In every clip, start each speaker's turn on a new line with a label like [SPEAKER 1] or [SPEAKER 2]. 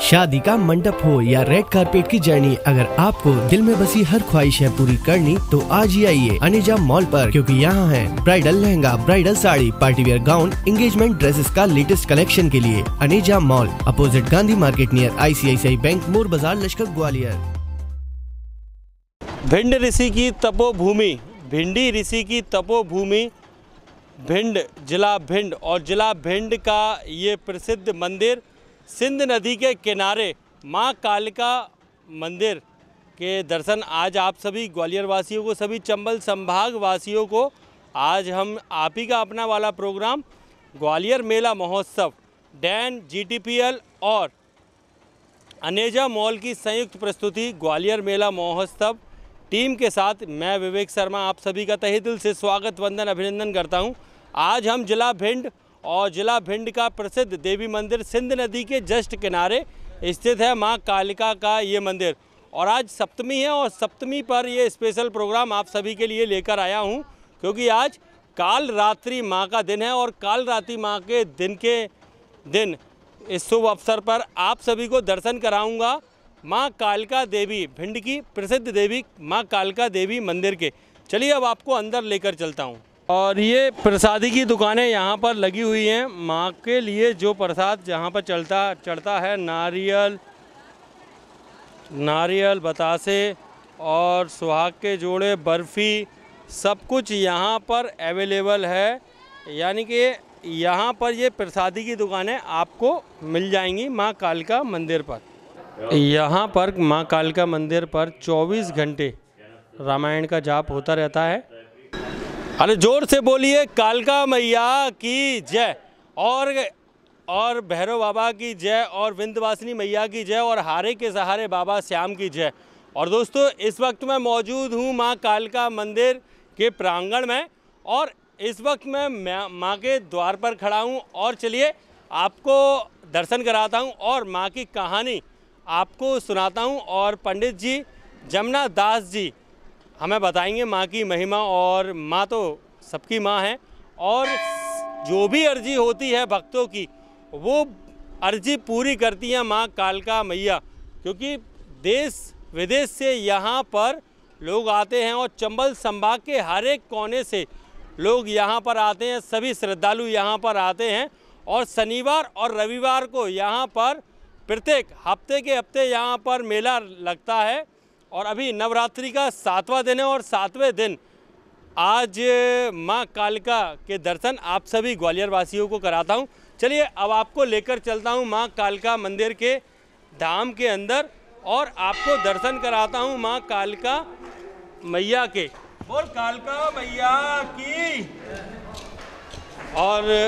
[SPEAKER 1] शादी का मंडप हो या रेड कारपेट की जर्नी, अगर आपको दिल में बसी हर ख्वाहिश है पूरी करनी तो आज ही आइए अनेजा मॉल पर, क्योंकि यहाँ है bridal lehenga, bridal sari, partywear gown, engagement dresses का लेटेस्ट कलेक्शन के लिए Aneja mall, opposite Gandhi market near ICICI bank, Mor Bazar, Lashkar, Gwalior.
[SPEAKER 2] Bhind ऋषि की तपोभूमि, भिंडी ऋषि की तपोभूमि भिंड, जिला भिंड और जिला भिंड का ये प्रसिद्ध मंदिर सिंध नदी के किनारे माँ कालिका मंदिर के दर्शन आज आप सभी ग्वालियर वासियों को, सभी चंबल संभाग वासियों को आज हम आप ही का अपना वाला प्रोग्राम ग्वालियर मेला महोत्सव डैन GTPL और अनेजा मॉल की संयुक्त प्रस्तुति ग्वालियर मेला महोत्सव टीम के साथ मैं विवेक शर्मा आप सभी का तहे दिल से स्वागत, वंदन, अभिनंदन करता हूं। आज हम जिला भिंड और जिला भिंड का प्रसिद्ध देवी मंदिर सिंध नदी के जस्ट किनारे स्थित है मां कालिका का ये मंदिर, और आज सप्तमी है और सप्तमी पर ये स्पेशल प्रोग्राम आप सभी के लिए लेकर आया हूं, क्योंकि आज काल रात्रि माँ का दिन है और काल रात्रि माँ के दिन इस शुभ अवसर पर आप सभी को दर्शन कराऊंगा माँ कालिका देवी, भिंड की प्रसिद्ध देवी माँ कालिका देवी मंदिर के। चलिए अब आपको अंदर लेकर चलता हूँ। और ये प्रसादी की दुकानें यहाँ पर लगी हुई हैं माँ के लिए, जो प्रसाद जहाँ पर चढ़ता है, नारियल, बतासे और सुहाग के जोड़े, बर्फ़ी, सब कुछ यहाँ पर अवेलेबल है। यानी कि यहाँ पर ये प्रसादी की दुकानें आपको मिल जाएंगी माँ कालिका मंदिर पर। यहाँ पर माँ कालिका मंदिर पर 24 घंटे रामायण का जाप होता रहता है। अरे जोर से बोलिए कालिका मैया की जय, और भैरव बाबा की जय, और विंध्यवासिनी मैया की जय, और हारे के सहारे बाबा श्याम की जय। और दोस्तों इस वक्त मैं मौजूद हूँ माँ कालिका मंदिर के प्रांगण में, और इस वक्त मैं माँ के द्वार पर खड़ा हूँ। और चलिए आपको दर्शन कराता हूँ और माँ की कहानी आपको सुनाता हूँ, और पंडित जी जमुना दास जी हमें बताएंगे माँ की महिमा। और माँ तो सबकी माँ है, और जो भी अर्जी होती है भक्तों की वो अर्जी पूरी करती हैं माँ कालिका मैया, क्योंकि देश विदेश से यहाँ पर लोग आते हैं और चंबल संभाग के हर एक कोने से लोग यहाँ पर आते हैं, सभी श्रद्धालु यहाँ पर आते हैं। और शनिवार और रविवार को यहाँ पर प्रत्येक हफ्ते के हफ्ते यहाँ पर मेला लगता है। और अभी नवरात्रि का 7वां दिन है, और 7वें दिन आज माँ कालिका के दर्शन आप सभी ग्वालियर वासियों को कराता हूँ। चलिए अब आपको लेकर चलता हूँ माँ कालिका मंदिर के धाम के अंदर, और आपको दर्शन कराता हूँ माँ कालिका मैया के। बोल कालिका मैया की। और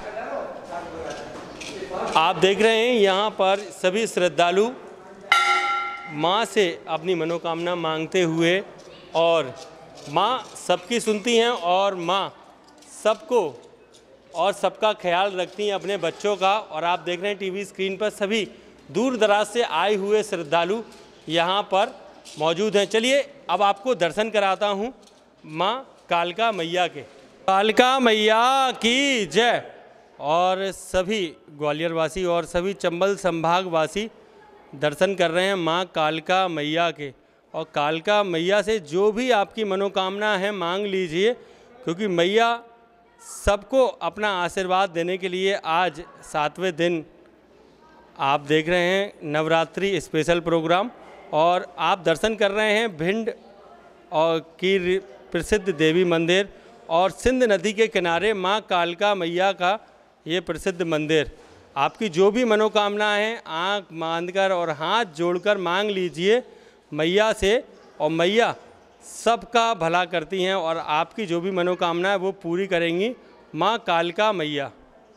[SPEAKER 2] आप देख रहे हैं यहाँ पर सभी श्रद्धालु माँ से अपनी मनोकामना मांगते हुए, और माँ सबकी सुनती हैं, और माँ सबको और सबका ख्याल रखती हैं अपने बच्चों का। और आप देख रहे हैं टीवी स्क्रीन पर सभी दूर दराज से आए हुए श्रद्धालु यहाँ पर मौजूद हैं। चलिए अब आपको दर्शन कराता हूँ माँ कालिका मैया के। कालिका मैया की जय। और सभी ग्वालियर वासी और सभी चंबल संभाग वासी दर्शन कर रहे हैं माँ कालिका मैया के। और कालिका मैया से जो भी आपकी मनोकामना है मांग लीजिए, क्योंकि मैया सबको अपना आशीर्वाद देने के लिए आज 7वें दिन आप देख रहे हैं नवरात्रि स्पेशल प्रोग्राम, और आप दर्शन कर रहे हैं भिंड और की प्रसिद्ध देवी मंदिर और सिंध नदी के किनारे माँ कालिका मैया का ये प्रसिद्ध मंदिर। आपकी जो भी मनोकामना है आँख बांधकर और हाथ जोड़कर मांग लीजिए मैया से, और मैया सबका भला करती हैं, और आपकी जो भी मनोकामना है वो पूरी करेंगी माँ कालिका मैया।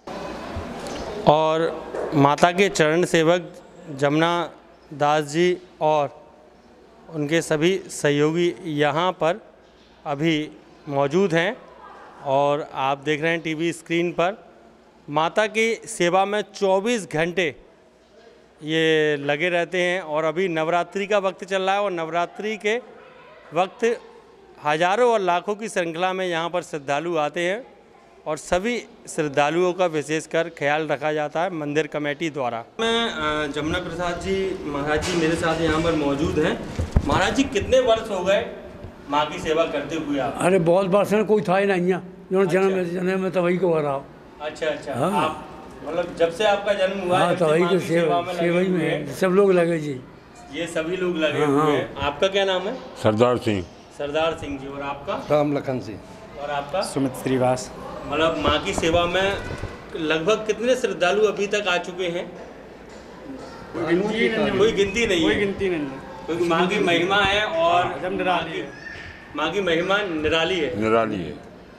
[SPEAKER 2] और माता के चरण सेवक जमुना दास जी और उनके सभी सहयोगी यहाँ पर अभी मौजूद हैं, और आप देख रहे हैं टीवी स्क्रीन पर माता की सेवा में 24 घंटे ये लगे रहते हैं। और अभी नवरात्रि का वक्त चल रहा है, और नवरात्रि के वक्त हज़ारों और लाखों की श्रृंखला में यहाँ पर श्रद्धालु आते हैं। और सभी श्रद्धालुओं का विशेषकर ख्याल रखा जाता है मंदिर कमेटी द्वारा। मैं जमुना प्रसाद जी महाराज जी मेरे साथ यहाँ पर मौजूद हैं। महाराज जी कितने वर्ष हो गए माँ की सेवा करते हुए आप?
[SPEAKER 3] अरे बहुत वर्ष है, कोई था ही नहीं है जो जन्म में तभी को रहा।
[SPEAKER 2] अच्छा अच्छा। हाँ। आप मतलब जब से आपका जन्म हुआ
[SPEAKER 3] हाँ, तभी के सेवा में है, सब लोग लगे जी।
[SPEAKER 2] ये सभी लोग लगे हुए हैं। आपका क्या नाम है?
[SPEAKER 4] सरदार सिंह।
[SPEAKER 2] सरदार सिंह जी। और आपका?
[SPEAKER 5] राम लखन सिंह।
[SPEAKER 2] और आपका?
[SPEAKER 5] सुमित श्रीवास।
[SPEAKER 2] मतलब माँ की सेवा में लगभग कितने श्रद्धालु अभी तक आ चुके हैं? कोई गिनती नहीं है। क्योंकि माँ की महिमा है और माँ की महिमा निराली है।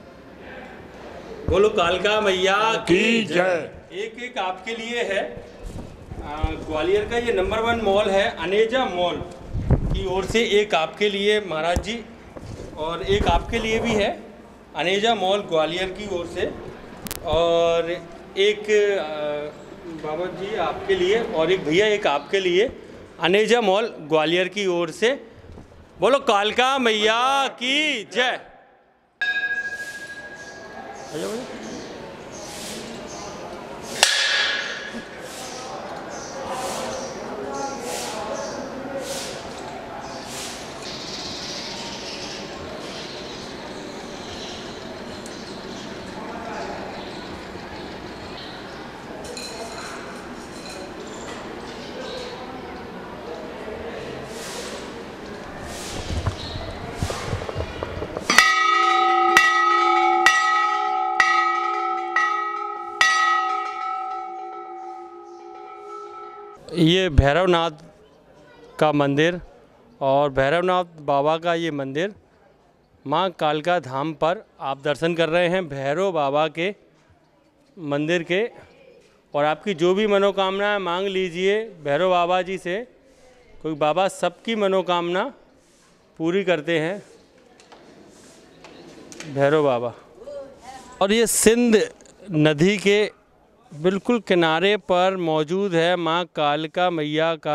[SPEAKER 2] बोलो कालका मैया की जय। एक आपके लिए है ग्वालियर का ये नंबर 1 मॉल है अनेजा मॉल की ओर से, एक आपके लिए महाराज जी और एक आपके लिए भी है अनेजा मॉल ग्वालियर की ओर से, और एक बाबा जी आपके लिए और एक भैया एक आपके लिए अनेजा मॉल ग्वालियर की ओर से। बोलो कालका मैया की जय। ये भैरवनाथ का मंदिर और भैरवनाथ बाबा का ये मंदिर माँ कालका धाम पर आप दर्शन कर रहे हैं भैरव बाबा के मंदिर के। और आपकी जो भी मनोकामना मांग लीजिए भैरव बाबा जी से, क्योंकि बाबा सबकी मनोकामना पूरी करते हैं भैरव बाबा। और ये सिंध नदी के बिल्कुल किनारे पर मौजूद है माँ कालका मैया का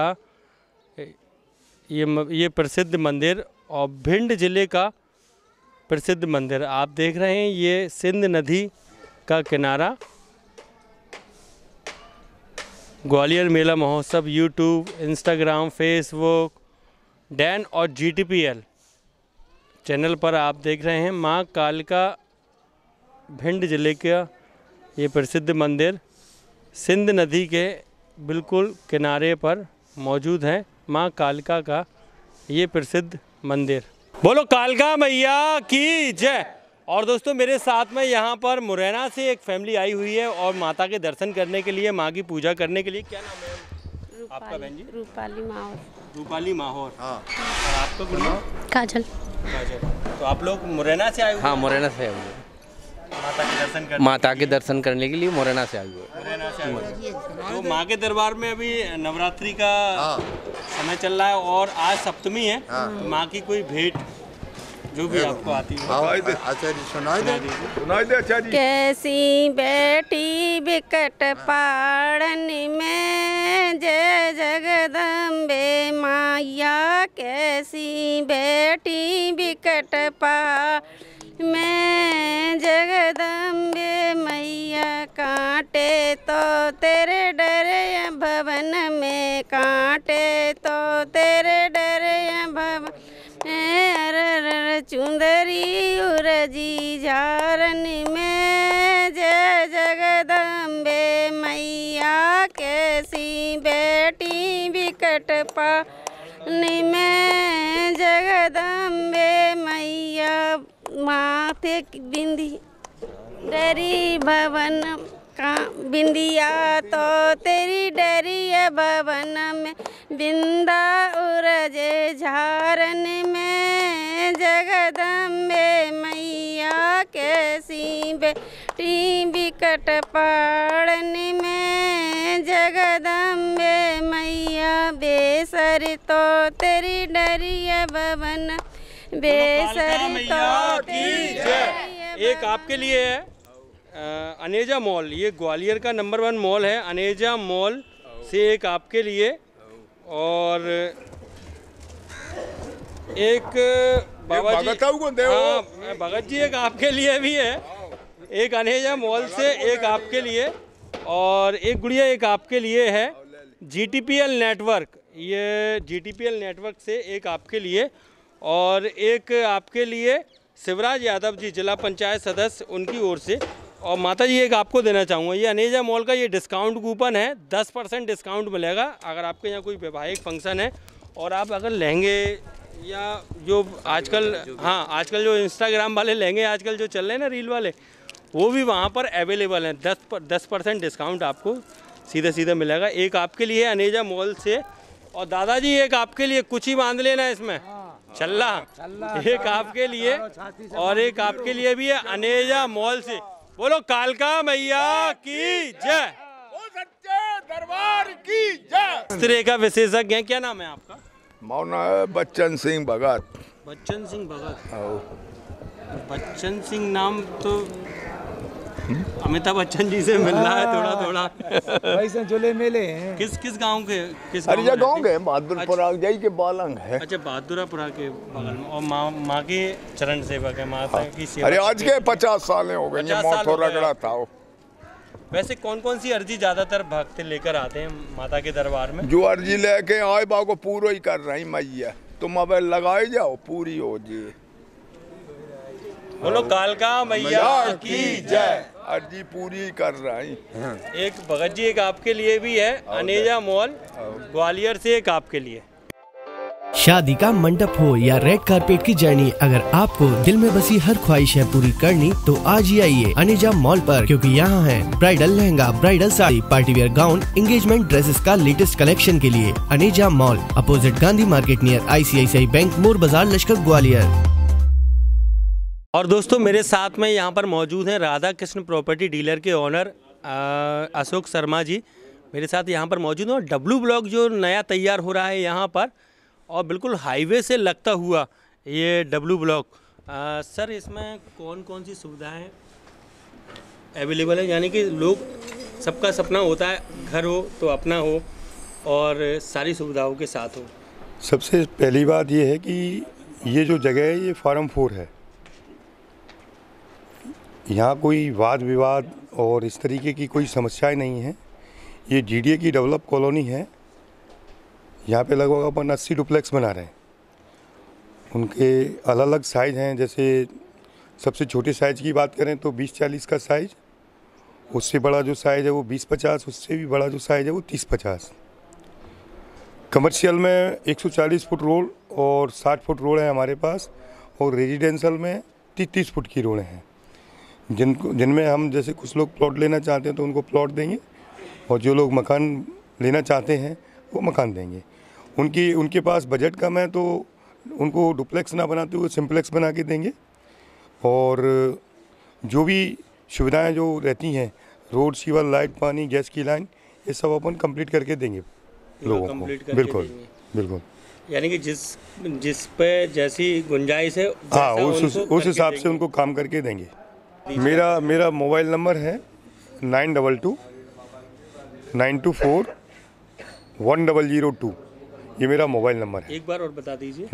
[SPEAKER 2] ये प्रसिद्ध मंदिर और भिंड ज़िले का प्रसिद्ध मंदिर आप देख रहे हैं। ये सिंध नदी का किनारा। ग्वालियर मेला महोत्सव यूट्यूब, इंस्टाग्राम, फेसबुक, डैन और GTPL चैनल पर आप देख रहे हैं। माँ कालका भिंड ज़िले का ये प्रसिद्ध मंदिर सिंध नदी के बिल्कुल किनारे पर मौजूद है माँ कालका का ये प्रसिद्ध मंदिर। बोलो कालका मैया की जय। और दोस्तों मेरे साथ में यहाँ पर मुरैना से एक फैमिली आई हुई है और माता के दर्शन करने के लिए, माँ की पूजा करने के लिए। क्या नाम है आपका बहन जी?
[SPEAKER 6] रूपाली माहौर।
[SPEAKER 2] रूपाली माहौर। हाँ। और आपका गुरु?
[SPEAKER 6] काजल।
[SPEAKER 2] काजल। तो आप लोग मुरैना से आए हुए?
[SPEAKER 7] हाँ, मुरैना से आए हुए। माता के दर्शन करने के लिए मुरैना से आए हुए।
[SPEAKER 2] तो माँ के दरबार में अभी नवरात्रि का समय चल रहा है और आज सप्तमी है। तो माँ की कोई भेंट जो भी आपको आती है
[SPEAKER 4] सुनाई दे आचार्य।
[SPEAKER 6] कैसी बेटी बिकट पाड़न में जय जगदम्बे माया, कैसी बेटी बिकट पाड़ में जगदम्बे मैया, कांटे तो तेरे डरे भवन में, कांटे तो तेरे डरे भवन में, चुंदरी उरजी झारन में जय जगदम्बे मैया, कैसी बेटी बिकट पाड़न में जगदम्बे मैया, माथे बिंदी डरी भवन का बिंदिया तो तेरी डरी भवन में, बिंदा उरजे झारन में जगदम्बे मैया, कैसी बेटी बिकट पाड़न में जगदम्बे मैया, बेसर तो तेरी डरी भवन, बेसर तो तेरी डरी।
[SPEAKER 2] एक आपके लिए है अनेजा मॉल, ये ग्वालियर का नंबर 1 मॉल है अनेजा मॉल से एक आपके लिए, और एक बाबा जी, हाँ भगत जी एक आपके लिए भी है। एक अनेजा मॉल से एक आपके लिए और एक गुड़िया एक आपके लिए है GTPL नेटवर्क। ये GTPL नेटवर्क से एक आपके लिए और एक आपके लिए शिवराज यादव जी जिला पंचायत सदस्य उनकी ओर से। और माता जी एक आपको देना चाहूँगा, ये अनेजा मॉल का ये डिस्काउंट कूपन है, 10% डिस्काउंट मिलेगा अगर आपके यहाँ कोई वैवाहिक फंक्शन है और आप अगर लहंगे या जो आजकल आजकल जो इंस्टाग्राम वाले लहंगे आजकल जो चल रहे हैं ना रील वाले, वो भी वहाँ पर अवेलेबल हैं। 10% डिस्काउंट आपको सीधे सीधे मिलेगा। एक आपके लिए अनेजा मॉल से और दादाजी एक आपके लिए कुछ ही बांध लेना इसमें चल्ला, एक आपके लिए और एक आपके लिए भी है अनेजा मॉल से। बोलो कालका मैया की जय,
[SPEAKER 4] सच्चे दरबार की जय।
[SPEAKER 2] इस तरह का विशेषज्ञ है, क्या नाम है आपका?
[SPEAKER 4] मौना है बच्चन सिंह भगत।
[SPEAKER 2] बच्चन सिंह भगत। बच्चन सिंह नाम तो अमिताभ बच्चन जी से मिल रहा है थोड़ा थोड़ा।
[SPEAKER 3] वैसे झूले मेले हैं।
[SPEAKER 2] किस गांव के? किस
[SPEAKER 4] हरिजा गाँव के बहादुरपुरा जाई के बालंग है।
[SPEAKER 2] अच्छा, बहादुरपुरा के बगल में। और माँ के चरण सेवक है, माता की सेवा।
[SPEAKER 4] अरे आज के 50 साल हो गए,
[SPEAKER 2] 50
[SPEAKER 4] मौत
[SPEAKER 2] साल
[SPEAKER 4] हो
[SPEAKER 2] हो गए।
[SPEAKER 4] रगड़ा था।
[SPEAKER 2] वैसे कौन कौन सी अर्जी ज्यादातर भक्त लेकर आते हैं माता के दरबार में?
[SPEAKER 4] जो अर्जी लेके आए बा को पूरा ही कर रही मैया, तुम अब लगाए जाओ पूरी हो जी।
[SPEAKER 2] बोलो कालका मैया की जय।
[SPEAKER 4] अर्जी पूरी कर रही।
[SPEAKER 2] एक भगत जी एक आपके लिए भी है अनेजा मॉल ग्वालियर से एक आपके लिए।
[SPEAKER 1] शादी का मंडप हो या रेड कारपेट की जर्नी, अगर आपको दिल में बसी हर ख्वाहिश है पूरी करनी तो आज ही आइए अनेजा मॉल पर, क्योंकि यहाँ है bridal lehenga, bridal sari, partywear gown, engagement dresses का लेटेस्ट कलेक्शन के लिए। Aneja mall opposite Gandhi market near ICICI bank, Mor Bazar, Lashkar, Gwalior.
[SPEAKER 2] और दोस्तों मेरे साथ में यहाँ पर मौजूद हैं राधा कृष्ण प्रॉपर्टी डीलर के ओनर अशोक शर्मा जी मेरे साथ यहाँ पर मौजूद हैं। और W ब्लॉक जो नया तैयार हो रहा है यहाँ पर और बिल्कुल हाईवे से लगता हुआ ये W ब्लॉक, सर इसमें कौन कौन सी सुविधाएं अवेलेबल है? यानी कि लोग सबका सपना होता है घर हो तो अपना हो और सारी सुविधाओं के साथ हो।
[SPEAKER 5] सबसे पहली बात ये है कि ये जो जगह है ये फार्म 4 है। यहाँ कोई वाद विवाद और इस तरीके की कोई समस्याएं नहीं है। ये GDA की डेवलप कॉलोनी है। यहाँ पे लगभग अपन 80 डुप्लेक्स बना रहे हैं। उनके अलग अलग साइज़ हैं। जैसे सबसे छोटे साइज़ की बात करें तो 20-40 का साइज़, उससे बड़ा जो साइज़ है वो 20-50, उससे भी बड़ा जो साइज़ है वो 30-50। कमर्शियल में 140 फुट रोड और 60 फुट रोड है हमारे पास, और रेजिडेंशियल में 30 फुट की रोड हैं जिनमें हम जैसे कुछ लोग प्लॉट लेना चाहते हैं तो उनको प्लॉट देंगे, और जो लोग मकान लेना चाहते हैं वो मकान देंगे। उनके पास बजट कम है तो उनको डुप्लेक्स ना बनाते हुए सिंप्लेक्स बना के देंगे। और जो भी सुविधाएं जो रहती हैं, रोड, सीवर, लाइट, पानी, गैस की लाइन, ये सब अपन कंप्लीट करके देंगे लोगों को। बिल्कुल बिल्कुल।
[SPEAKER 2] यानी कि जिस पे जैसी गुंजाइश है
[SPEAKER 5] हाँ, उस हिसाब से उनको काम करके देंगे। मेरा मोबाइल नंबर है 922-924-1002। ये मेरा मोबाइल नंबर है।
[SPEAKER 2] एक बार और बता दीजिए।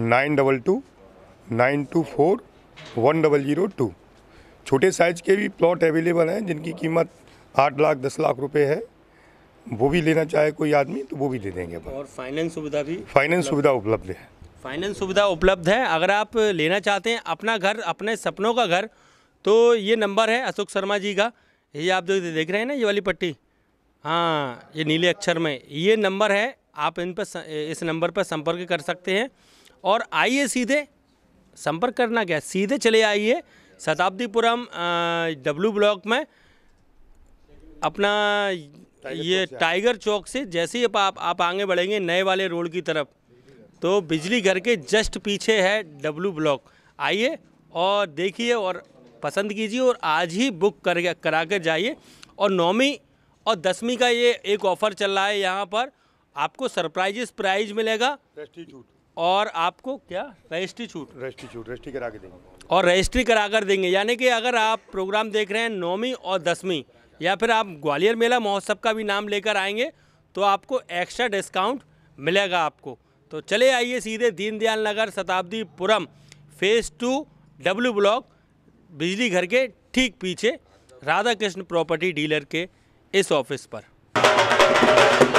[SPEAKER 5] 922-924-1002। छोटे साइज के भी प्लॉट अवेलेबल हैं जिनकी कीमत 8 लाख 10 लाख रुपए है। वो भी लेना चाहे कोई आदमी तो वो भी दे देंगे।
[SPEAKER 2] और फाइनेंस सुविधा भी?
[SPEAKER 5] फाइनेंस सुविधा उपलब्ध है।
[SPEAKER 2] फाइनेंस सुविधा उपलब्ध है। अगर आप लेना चाहते हैं अपना घर, अपने सपनों का घर, तो ये नंबर है अशोक शर्मा जी का। ये आप जो देख रहे हैं ना, ये वाली पट्टी, हाँ, ये नीले अक्षर में ये नंबर है। आप इस नंबर पर संपर्क कर सकते हैं। और आइए सीधे संपर्क करना क्या, सीधे चले आइए शताब्दीपुरम W ब्लॉक में। अपना ये टाइगर चौक से जैसे ही आप आगे बढ़ेंगे नए वाले रोड की तरफ, तो बिजली घर के जस्ट पीछे है W ब्लॉक। आइए और देखिए और पसंद कीजिए और आज ही बुक करा कर जाइए। और 9वीं और 10वीं का ये एक ऑफ़र चल रहा है। यहाँ पर आपको सरप्राइजेस प्राइज मिलेगा,
[SPEAKER 5] रजिस्ट्री छूट,
[SPEAKER 2] और आपको क्या रजिस्ट्री छूट,
[SPEAKER 5] रजिस्ट्री करा के देंगे।
[SPEAKER 2] और रजिस्ट्री करा कर देंगे। यानी कि अगर आप प्रोग्राम देख रहे हैं 9वीं और 10वीं, या फिर आप ग्वालियर मेला महोत्सव का भी नाम लेकर आएंगे तो आपको एक्स्ट्रा डिस्काउंट मिलेगा आपको। तो चले आइए सीधे Deendayal Nagar Shatabdipuram phase 2 W block, बिजली घर के ठीक पीछे। राधा कृष्ण प्रॉपर्टी डीलर के इस ऑफिस पर।